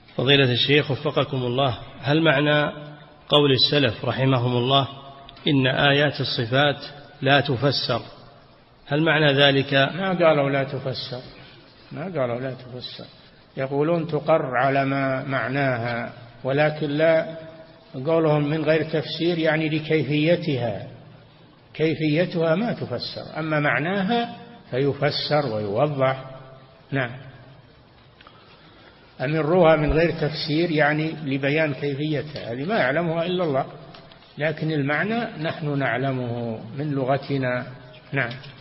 فضيلة الشيخ وفقكم الله، هل معنى قول السلف رحمهم الله إن آيات الصفات لا تفسر، هل معنى ذلك؟ ما قالوا لا تفسر، يقولون تقر على ما معناها، ولكن لا قولهم من غير تفسير يعني كيفيتها ما تفسر، أما معناها فيفسر ويوضح. نعم، أمروها من غير تفسير يعني لبيان كيفيتها، هذه ما يعلمها إلا الله، لكن المعنى نحن نعلمه من لغتنا. نعم.